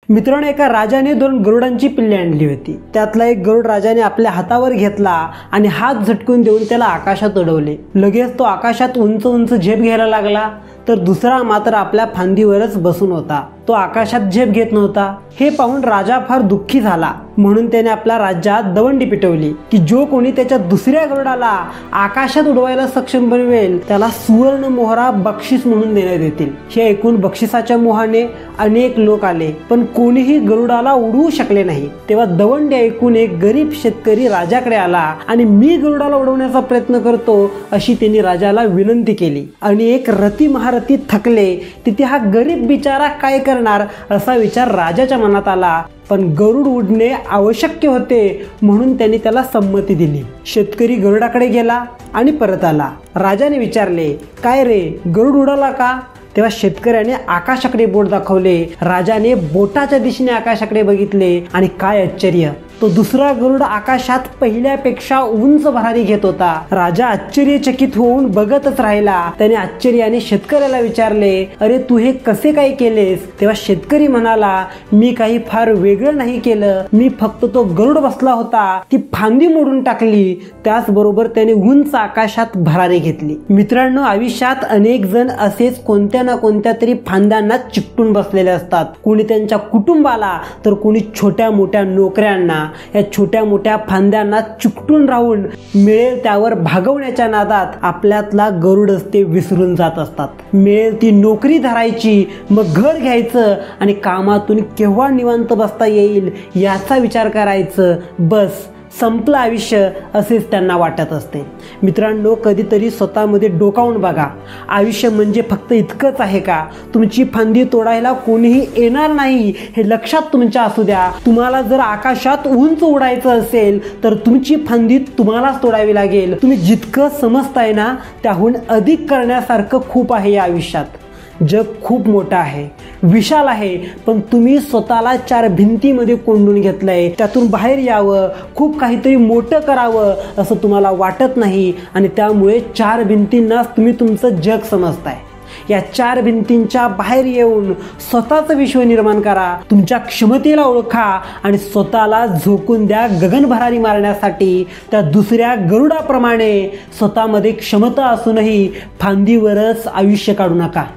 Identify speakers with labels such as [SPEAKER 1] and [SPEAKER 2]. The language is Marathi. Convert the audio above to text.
[SPEAKER 1] मित्रांनो, एका राजाने 2 गरुडांची पिल्ले आणली होती। त्यातला एक गरुड राजाने आपल्या हातावर घेतला आणि हात झटकून देऊन त्याला आकाशात उडवले। लगेच तो आकाशात उंच उंच झेप घ्यायला लागला, तर दुसरा मात्र आपल्या फांदीवरच बसून होता। तो आकाशात झेप घेत नव्हता। हे पाहून राजा फार दुःखी झाला, म्हणून त्याने आपल्या राज्यात दवंडी पिटवली की जो कोणी त्याच्या दुसऱ्या गरुडाला आकाशात उडवायला सक्षम बनवेल त्याला सुवर्ण मोहरा बक्षीस म्हणून देण्यात येतील। हे ऐकून बक्षिसाच्या मोहाने अनेक लोक आले, पण कोणीही गरुडाला उडवू शकले नाही। तेव्हा दवंडी ऐकून एक गरीब शेतकरी राजाकडे आला आणि मी गरुडाला उडवण्याचा प्रयत्न करतो अशी त्यांनी राजाला विनंती केली। आणि एक रती महारथी थकले, तिथे हा गरीब बिचारा काय करणार असा विचार राजाच्या मनात आला। पण गरुड उडणे आवश्यक होते, म्हणून त्यांनी त्याला संमती दिली। शेतकरी गरुडाकडे गेला आणि परत आला। राजाने विचारले, काय रे, गरुड उडाला का? तेव्हा शेतकऱ्याने आकाशाकडे बोट दाखवले। राजाने बोटाच्या दिशेने आकाशाकडे बघितले आणि काय आश्चर्य, तो दुसरा गरुड आकाशात पहिल्यापेक्षा उंच भरारी घेत होता। राजा आश्चर्यचकित होऊन बघतच राहिला। त्याने आश्चर्याने शेतकऱ्याला विचारले, अरे तू हे कसे काय केलेस? तेव्हा शेतकरी म्हणाला, मी काही फार वेगळं नाही केलं, मी फक्त तो गरुड बसला होता ती फांदी मोडून टाकली, त्याचबरोबर त्याने उंच आकाशात भरारी घेतली। मित्रांनो, आयुष्यात अनेक जण असेच कोणत्या ना कोणत्या तरी फांद्यांना चिकटून बसलेले असतात। कोणी त्यांच्या कुटुंबाला, तर कोणी छोट्या मोठ्या नोकऱ्यांना। या छोट्या मोठ्या फांद्यांना चिकटून राहून मिळेल त्यावर भागवण्याच्या नादात आपल्यातला गरुडच ते विसरून जात असतात। मिळेल ती नोकरी धरायची, मग घर घ्यायचं आणि कामातून केव्हा निवांत बसता येईल याचा विचार करायचं, बस संपलं आयुष्य असेच त्यांना वाटत असते। मित्रांनो, कधीतरी स्वतःमध्ये डोकावून बघा, आयुष्य म्हणजे फक्त इतकंच आहे का? तुमची फांदी तोडायला कोणीही येणार नाही हे लक्षात तुमच्या असू द्या। तुम्हाला जर आकाशात उंच उडायचं असेल तर तुमची फांदी तुम्हालाच तोडावी लागेल। तुम्ही जितकं समजताय ना त्याहून अधिक करण्यासारखं खूप आहे या आयुष्यात। जग खूप मोठं आहे, विशाल आहे, पण तुम्ही स्वतःला 4 भिंतीमध्ये कोंडून घेतलंय। त्यातून बाहेर यावं, खूप काहीतरी मोठं करावं असं तुम्हाला वाटत नाही आणि त्यामुळे 4 भिंतींनाच तुम्ही तुमचं जग समजताय। या 4 भिंतींच्या बाहेर येऊन स्वतःचं विश्व निर्माण करा, तुमच्या क्षमतेला ओळखा आणि स्वतःला झोकून द्या गगनभरारी मारण्यासाठी। त्या दुसऱ्या गरुडाप्रमाणे स्वतःमध्ये क्षमता असूनही फांदीवरच आयुष्य काढू नका।